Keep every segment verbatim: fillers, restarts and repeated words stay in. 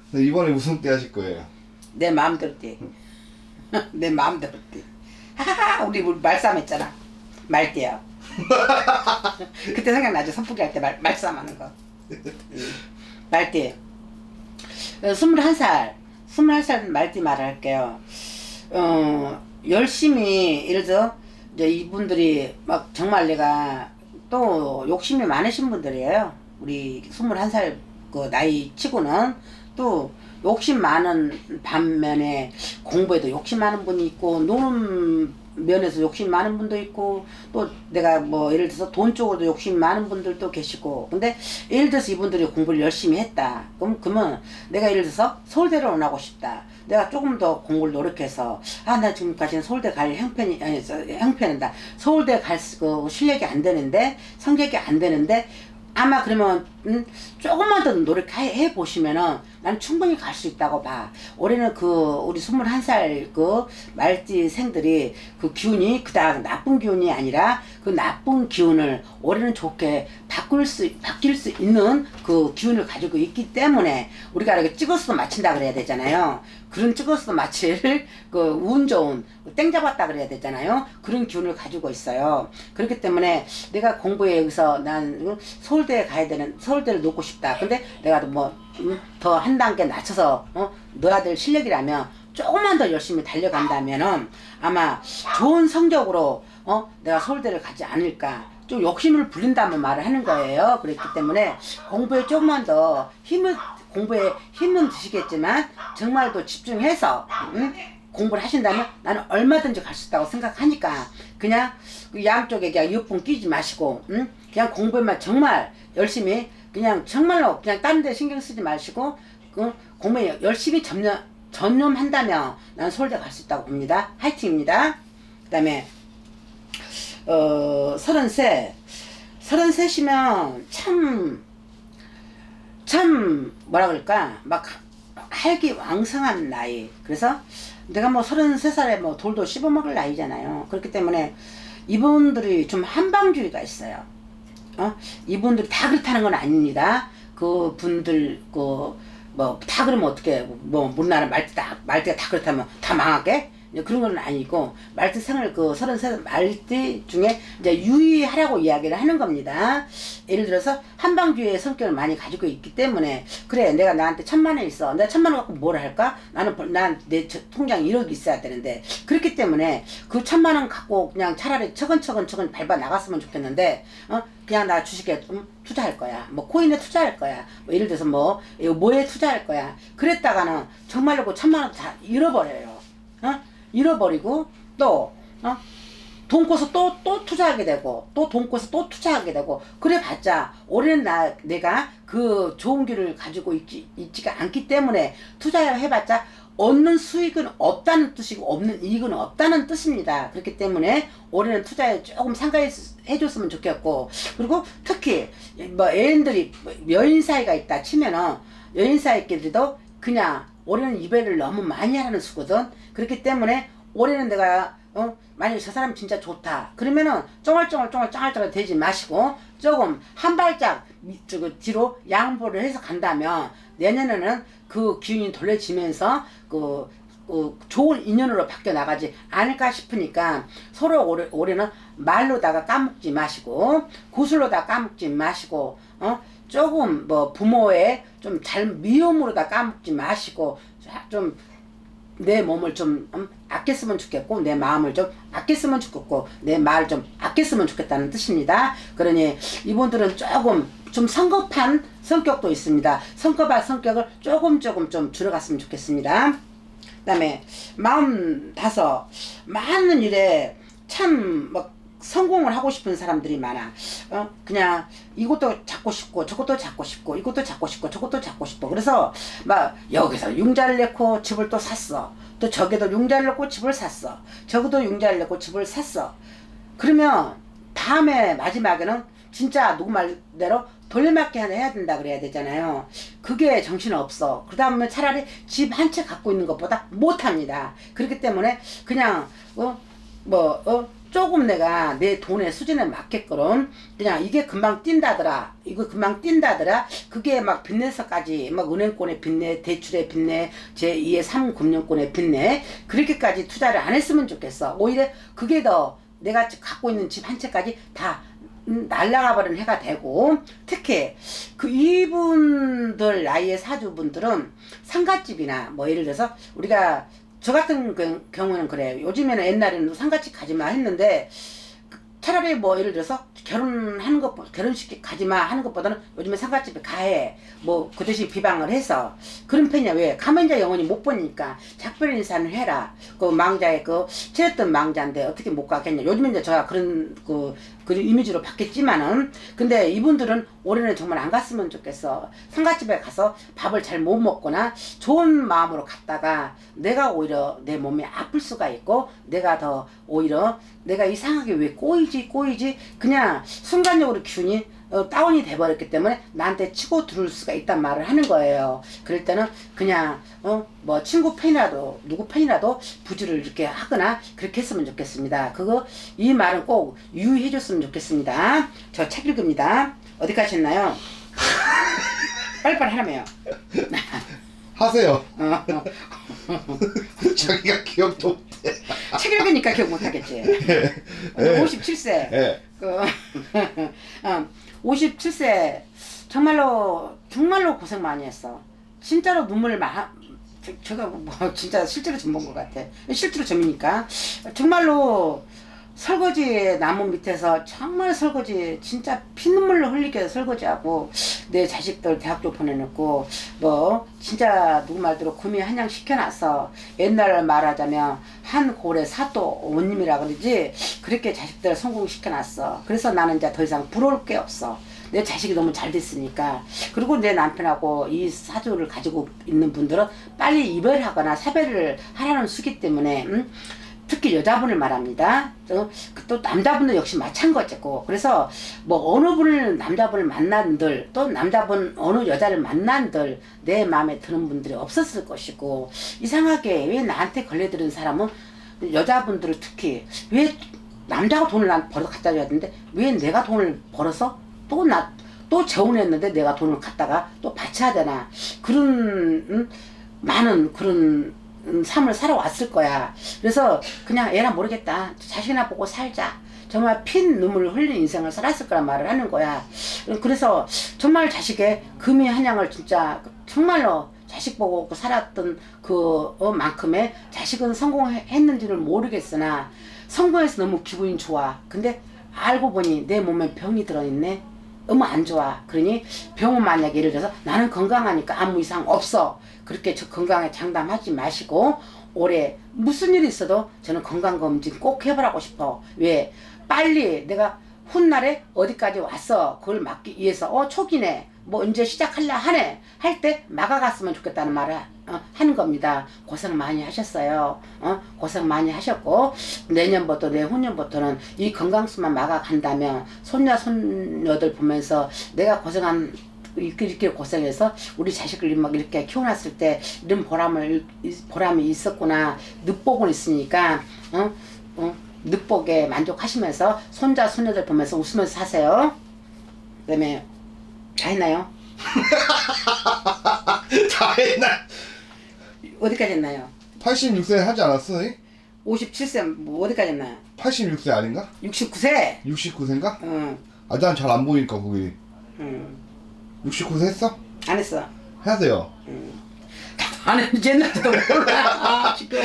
이번에 무슨 때 하실 거예요? 내 마음대로 때. 내 마음대로 때. 하하하 우리 말싸움 했잖아. 말대요. 그때 생각나죠? 선풍기 할 때 말, 말싸움 하는 거. 말대. 스물한 살. 스물한 살 말대 말을 할게요. 어, 열심히, 예를 들어, 이제 이분들이 막 정말 내가 또 욕심이 많으신 분들이에요. 우리 스물한 살 그 나이 치고는 또 욕심 많은 반면에 공부에도 욕심 많은 분이 있고 노는 면에서 욕심 많은 분도 있고 또 내가 뭐 예를 들어서 돈 쪽으로도 욕심 많은 분들도 계시고 근데 예를 들어서 이분들이 공부를 열심히 했다 그럼 그러면 내가 예를 들어서 서울대를 원하고 싶다 내가 조금 더 공부를 노력해서 아 나 지금까지는 서울대 갈 형편이 아니 형편이다 서울대 갈 그 실력이 안 되는데 성적이 안 되는데 아마 그러면 음, 조금만 더 노력해 보시면은 난 충분히 갈 수 있다고 봐. 올해는 그 우리 스물한 살 그 말띠생들이 그 기운이 그닥 나쁜 기운이 아니라 그 나쁜 기운을 올해는 좋게 바꿀 수 바뀔 수 있는 그 기운을 가지고 있기 때문에 우리가 이렇게 찍어서 맞춘다 그래야 되잖아요. 그런 찍어서 맞힐 그 운 좋은 땡 잡았다 그래야 되잖아요. 그런 기운을 가지고 있어요. 그렇기 때문에 내가 공부에 여기서 난 서울대에 가야 되는 서울대를 놓고 싶다. 근데 내가 뭐 더 한 단계 낮춰서 어? 넣어야 될 실력이라면 조금만 더 열심히 달려간다면은 아마 좋은 성적으로 어? 내가 서울대를 가지 않을까. 좀 욕심을 부린다면 말을 하는 거예요. 그렇기 때문에 공부에 조금만 더 힘을 공부에 힘은 드시겠지만 정말 더 집중해서 응? 공부를 하신다면 나는 얼마든지 갈 수 있다고 생각하니까 그냥 그 양쪽에 그냥 이어폰 끼지 마시고 응? 그냥 공부에만 정말 열심히 그냥 정말로 그냥 다른 데 신경 쓰지 마시고 그 공부에 열심히 전념, 전념한다면 나는 서울대 갈 수 있다고 봅니다. 화이팅입니다. 그 다음에 어 서른셋 서른셋이면 참 참 뭐라 그럴까 막 활기왕성한 나이 그래서 내가 뭐 서른세 살에 뭐 돌도 씹어먹을 나이잖아요. 그렇기 때문에 이분들이 좀 한방주의가 있어요. 어? 이분들이 다 그렇다는 건 아닙니다. 그 분들 그 뭐 다 그러면 어떻게 뭐 우리나라 말띠 말띠가 다 그렇다면 다 망하게? 그런 건 아니고 말띠생을 그 서른세 말띠 중에 이제 유의하라고 이야기를 하는 겁니다. 예를 들어서 한방주의의 성격을 많이 가지고 있기 때문에 그래 내가 나한테 천만 원 있어 내가 천만 원 갖고 뭘 할까 나는 난 내 통장에 일억이 있어야 되는데 그렇기 때문에 그 천만 원 갖고 그냥 차라리 처근처근처근 밟아 나갔으면 좋겠는데 어 그냥 나 주식에 음, 투자할 거야 뭐 코인에 투자할 거야 뭐 예를 들어서 뭐 뭐에 투자할 거야 그랬다가는 정말로 그 천만 원 다 잃어버려요. 어? 잃어버리고 또 어? 돈 꿔서 또, 또 투자하게 되고 또 돈 꿔서 또 투자하게 되고 그래 봤자 올해는 나, 내가 그 좋은 길을 가지고 있지, 있지가 않기 때문에 투자해봤자 얻는 수익은 없다는 뜻이고 없는 이익은 없다는 뜻입니다. 그렇기 때문에 올해는 투자에 조금 참가해 줬으면 좋겠고 그리고 특히 뭐 애인들이 여인 사이가 있다 치면은 여인 사이끼리도 그냥 올해는 이별을 너무 많이 하는 수거든. 그렇기 때문에 올해는 내가 어 만약에 저 사람 진짜 좋다 그러면은 쫑알쫑알쫑알 쫑알쫑알 되지 마시고 조금 한 발짝 뒤로 양보를 해서 간다면 내년에는 그 기운이 돌려지면서 그, 그 좋은 인연으로 바뀌어 나가지 않을까 싶으니까 서로 올해, 올해는 말로다가 까먹지 마시고 구슬로다가 까먹지 마시고 어 조금 뭐 부모의 좀 잘 미움으로다 까먹지 마시고 좀 내 몸을 좀 음, 아꼈으면 좋겠고 내 마음을 좀 아꼈으면 좋겠고 내 말을 좀 아꼈으면 좋겠다는 뜻입니다. 그러니 이분들은 조금 좀 성급한 성격도 있습니다. 성급한 성격을 조금 조금 좀 줄여갔으면 좋겠습니다. 그 다음에 마음 다섯 많은 일에 참 막 성공을 하고 싶은 사람들이 많아. 어 그냥 이것도 잡고 싶고 저것도 잡고 싶고 이것도 잡고 싶고 저것도 잡고 싶고 그래서 막 여기서 융자를 내고 집을 또 샀어. 또 저기도 융자를 내고 집을 샀어. 저기도 융자를 내고 집을 샀어. 그러면 다음에 마지막에는 진짜 누구 말대로 돌려막기 하나 해야 된다 그래야 되잖아요. 그게 정신없어. 그 다음에 차라리 집 한 채 갖고 있는 것보다 못합니다. 그렇기 때문에 그냥 어 뭐 어 조금 내가 내 돈의 수준에 맞게끔 그냥 이게 금방 뛴다더라, 이거 금방 뛴다더라, 그게 막 빚내서까지 막 은행권에 빚내, 대출에 빚내, 제이의 삼금융권에 빚내, 그렇게까지 투자를 안 했으면 좋겠어. 오히려 그게 더 내가 갖고 있는 집 한 채까지 다 날라가 버린 해가 되고, 특히 그 이분들 나이의 사주분들은 상갓집이나 뭐 예를 들어서 우리가 저 같은 경우는 그래요. 요즘에는 옛날에는 상갓집 가지마 했는데 차라리 뭐 예를 들어서 결혼하는 것, 결혼식 가지마 하는 것보다는 요즘에 상갓집에 가해 뭐 그 대신 비방을 해서 그런 편이야. 왜? 가면 이제 영원히 못 보니까 작별 인사를 해라. 그 망자의 그 채였던 망자인데 어떻게 못 가겠냐. 요즘에 이제 제가 그런 그 그런 이미지로 바뀌었지만은, 근데 이분들은 올해는 정말 안 갔으면 좋겠어. 상갓집에 가서 밥을 잘 못 먹거나 좋은 마음으로 갔다가 내가 오히려 내 몸이 아플 수가 있고, 내가 더 오히려 내가 이상하게 왜 꼬이지 꼬이지 그냥 순간적으로 기운이 어, 다운이 돼버렸기 때문에 나한테 치고 들을 수가 있단 말을 하는 거예요. 그럴 때는 그냥 어 뭐 친구 팬이라도 누구 팬이라도 부주를 이렇게 하거나 그렇게 했으면 좋겠습니다. 그거 이 말은 꼭 유의해 줬으면 좋겠습니다. 저 책 읽습니다. 어디까지 했나요? 빨리빨리 하라며요. 하세요. 어, 어. 자기가 기억도 못해. 책 읽으니까 기억 못하겠지. 네. 오십칠 세. 네. 그, 어, 오십칠 세 정말로 정말로 고생 많이 했어. 진짜로 눈물을 막 제가 뭐 진짜 실제로 좀 본 것 같아. 실제로 점이니까 정말로 설거지 나무 밑에서 정말 설거지 진짜 피눈물로 흘리게 설거지하고 내 자식들 대학교 보내놓고 뭐 진짜 누구 말대로 구미 한양 시켜놨어. 옛날 말하자면 한 고래 사또 원님이라 그러지, 그렇게 자식들 성공시켜놨어. 그래서 나는 이제 더 이상 부러울 게 없어. 내 자식이 너무 잘 됐으니까. 그리고 내 남편하고 이 사주를 가지고 있는 분들은 빨리 이별하거나 사별을 하라는 수기 때문에 음? 특히 여자분을 말합니다. 또, 또 남자분도 역시 마찬가지고, 그래서 뭐 어느 분을 남자분을 만난들 또 남자분 어느 여자를 만난들 내 마음에 드는 분들이 없었을 것이고, 이상하게 왜 나한테 걸려드는 사람은 여자분들을 특히 왜 남자가 돈을 난 벌어 갖다 줘야 되는데 왜 내가 돈을 벌어서 또 나 또 재혼했는데 내가 돈을 갖다가 또 바쳐야 되나, 그런 음, 많은 그런 음, 삶을 살아왔을 거야. 그래서 그냥 애나 모르겠다, 자식이나 보고 살자, 정말 핀 눈물을 흘린 인생을 살았을 거란 말을 하는 거야. 그래서 정말 자식의 금이 한양을 진짜 정말로 자식 보고 살았던 그 만큼의 자식은 성공했는지를 모르겠으나 성공해서 너무 기분이 좋아. 근데 알고 보니 내 몸에 병이 들어있네. 너무 안 좋아. 그러니 병은 만약에 예를 들어서 나는 건강하니까 아무 이상 없어, 그렇게 저 건강에 장담하지 마시고 올해 무슨 일이 있어도 저는 건강검진 꼭 해보라고 싶어. 왜? 빨리 내가 훗날에 어디까지 왔어 그걸 막기 위해서 어 초기네 뭐 언제 시작할라 하네 할 때 막아갔으면 좋겠다는 말을 어, 하는 겁니다. 고생 많이 하셨어요. 어? 고생 많이 하셨고 내년부터 내후년부터는 이 건강수만 막아간다면 손녀 손녀들 보면서 내가 고생한 이렇게, 이렇게 고생해서 우리 자식을 막 이렇게 키워놨을 때 이런 보람을 보람이 있었구나, 늑복은 있으니까 어? 어? 늑복에 만족하시면서 손자 손녀들 보면서 웃으면서 사세요. 그 다음에 다 했나요? 다 했나? 어디까지 했나요? 팔십육 세 하지 않았어? 오십칠 세 뭐 어디까지 했나요? 팔십육 세 아닌가? 육십구 세. 육십구 세인가? 응. 아, 난 잘 안 보이니까 거기. 응. 육십구 세 했어? 안 했어. 해야 돼요. 응. 안 했는지 옛날지도 몰라. 아, 지금.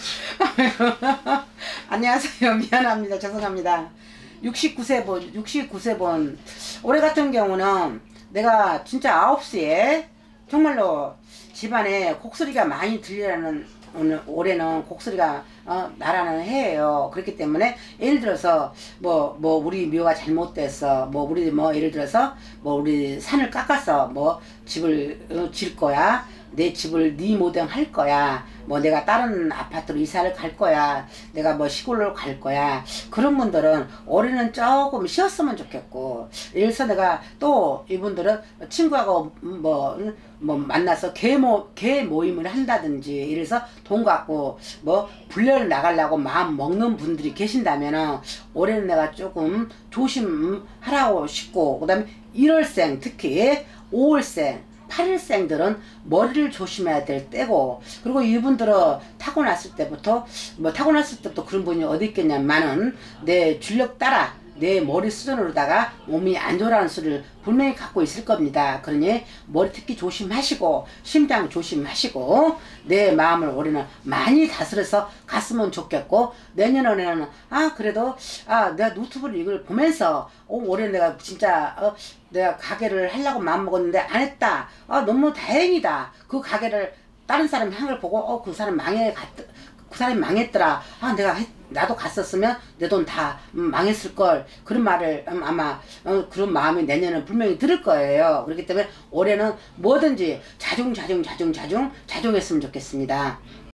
안녕하세요. 미안합니다. 죄송합니다. 육십구 세 번, 육십구 세 번. 올해 같은 경우는 내가 진짜 아홉 시에 정말로 집안에 곡소리가 많이 들리라는 오늘 올해는 곡소리가 어, 나라는 해예요. 그렇기 때문에 예를 들어서 뭐 뭐 우리 묘가 잘못됐어, 뭐 우리 뭐 예를 들어서 뭐 우리 산을 깎아서 뭐 집을 어, 질 거야, 내 집을 리모델링 할 거야. 뭐 내가 다른 아파트로 이사를 갈 거야. 내가 뭐 시골로 갈 거야. 그런 분들은 올해는 조금 쉬었으면 좋겠고, 예를 들어서 내가 또 이분들은 친구하고 뭐, 뭐 만나서 개모, 개 모임을 한다든지, 예를 들어서 돈 갖고 뭐 불려를 나가려고 마음 먹는 분들이 계신다면은 올해는 내가 조금 조심하라고 싶고, 그 다음에 일월생, 특히 오월생, 팔일생들은 머리를 조심해야 될 때고, 그리고 이분들은 타고났을 때부터 뭐 타고났을 때부터 그런 분이 어디 있겠냐면은 내 줄력 따라 내 머리 수준으로다가 몸이 안 좋아라는 수를 분명히 갖고 있을 겁니다. 그러니 머리 특히 조심하시고 심장 조심하시고 내 마음을 올해는 많이 다스려서 갔으면 좋겠고, 내년에는 아 그래도 아 내가 유튜브를 이걸 보면서 어, 올해 내가 진짜 어, 내가 가게를 하려고 마음먹었는데 안 했다. 아 너무 다행이다. 그 가게를 다른 사람이 한 걸 보고 어 그 사람 망해 갔 그 사람이 망했더라. 아 내가 했, 나도 갔었으면 내 돈 다 망했을 걸. 그런 말을 아마 어, 그런 마음이 내년은 분명히 들을 거예요. 그렇기 때문에 올해는 뭐든지 자중 자중 자중 자중 자중했으면 좋겠습니다.